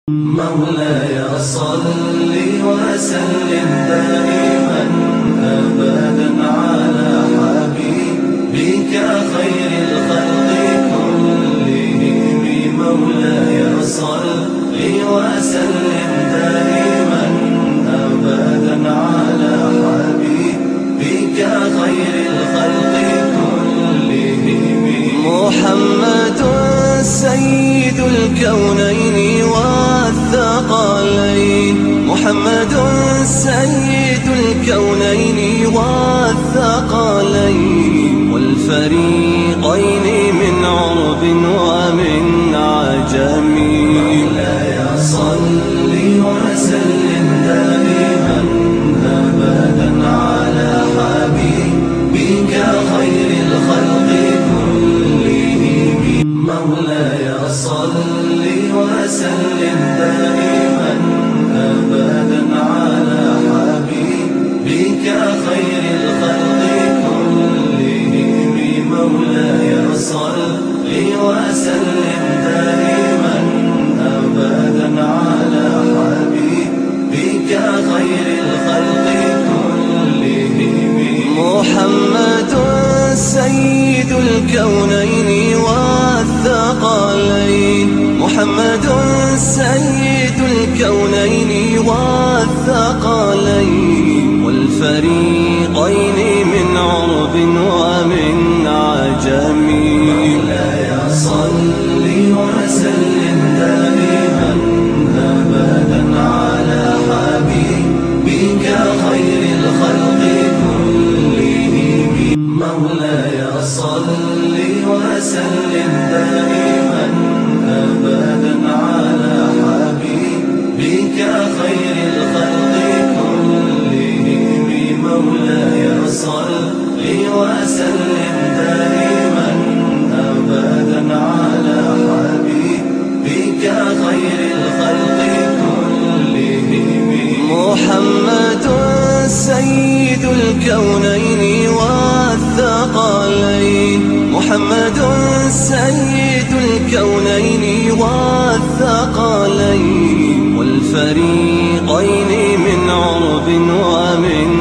مولاي صل وسلم دائما أبدا على حبيبك خير الخلق كلهم. مولاي صل وسلم دائما أبدا على حبيبك خير الخلق كلهم. محمد سيد الكونين والثقلين، محمد سيد الكونين والثقلين والفريقين من عرب ومن عجم. مولاي صل وسلم دائما أبدا على حبيبك خير الخلق كلهم. مولاي صل وسلم دائما أبدا على حبيبك خير الخلق كلهم. مولاي صل وسلم دائما أبدا على حبيبك خير الخلق كلهم. محمد سيد الكونين والثقلين، محمد سيد الكونين والثقلين والفريقين من عرب ومن عجم. مولاي صل وسلم دائما أبدا على حبيبك خير الخلق كلهم. مولاي صل وسلم دائما أبدا على حبيبك خير الخلق كلهم. مولاي صل وسلم دائما أبدا على حبيبك خير الخلق كلهم. محمد سيد الكونين والثقلين، محمد سيد الكونين والثقلين والفريقين من عرب ومن